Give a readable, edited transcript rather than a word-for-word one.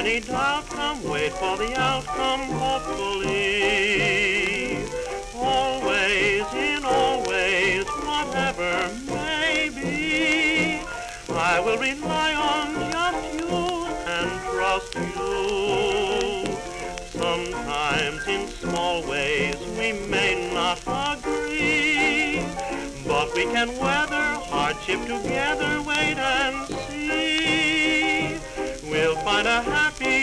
any doubt come, wait for the outcome hopefully. Always, in always, whatever may be, I will rely on just you and trust you. Sometimes in small ways we may not agree, but we can weather hardship together, wait and see. We'll find a happy